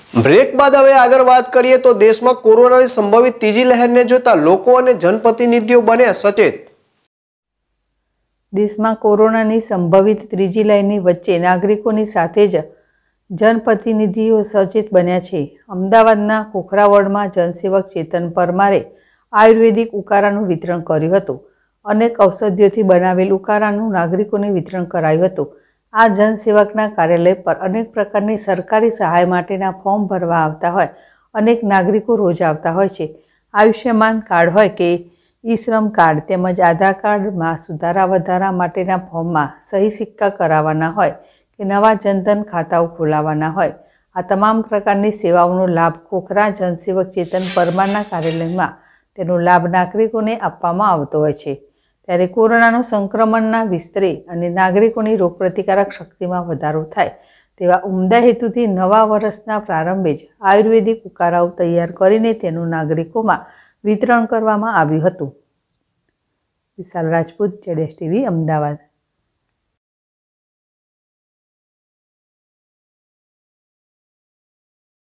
Break બાદ હવે આગળ વાત કરીએ તો દેશમાં કોરોનાની સંભવિત ત્રીજી લહેરને જોતા લોકો અને જનપ્રતિનિધિઓ બન્યા સચેત। દેશમાં કોરોનાની સંભવિત ત્રીજી લહેરની વચ્ચે નાગરિકોની સાથે જ જનપ્રતિનિધિઓ સચેત બન્યા છે। અમદાવાદના ખોખરાવડમાં જનસેવક ચેતન પરમારે આયુર્વેદિક ઉકાળાનું વિતરણ કર્યું હતું। અનેક ઔષધિઓથી બનાવેલ ઉકાળાનું નાગરિકોને વિતરણ કરાયું હતું। આ જનસેવકના કાર્યાલય પર અનેક પ્રકારની સરકારી સહાય માટેના ફોર્મ ભરવા આવતા હોય અનેક નાગરિકો રોજ આવતા હોય છે। આયુષ્યમાન કાર્ડ હોય કે ઈ શ્રમ કાર્ડ તેમજ આધાર કાર્ડમાં સુધારા વધારા માટેના ફોર્મમાં સહી સિક્કા કરાવવાના હોય કે નવા જનધન ખાતાઓ ખોલાવવાના હોય, આ તમામ પ્રકારની સેવાઓનો લાભ ખોખરા જનસેવક ચેતન પરમારના કાર્યાલયમાં તેનો લાભ નાગરિકોને આપવામાં આવતો હોય છે। ત્યારે કોરોનાનું સંક્રમણના વિસ્તરે અને નાગરિકોની રોગપ્રતિકારક શક્તિમાં વધારો થાય તેવા ઉમદા હેતુથી નવા વર્ષના પ્રારંભે જ આયુર્વેદિક ઉકાળાઓ તૈયાર કરીને તેનું નાગરિકોમાં વિતરણ કરવામાં આવ્યું હતું। વિશાલ રાજપૂત, ZSTV, અમદાવાદ।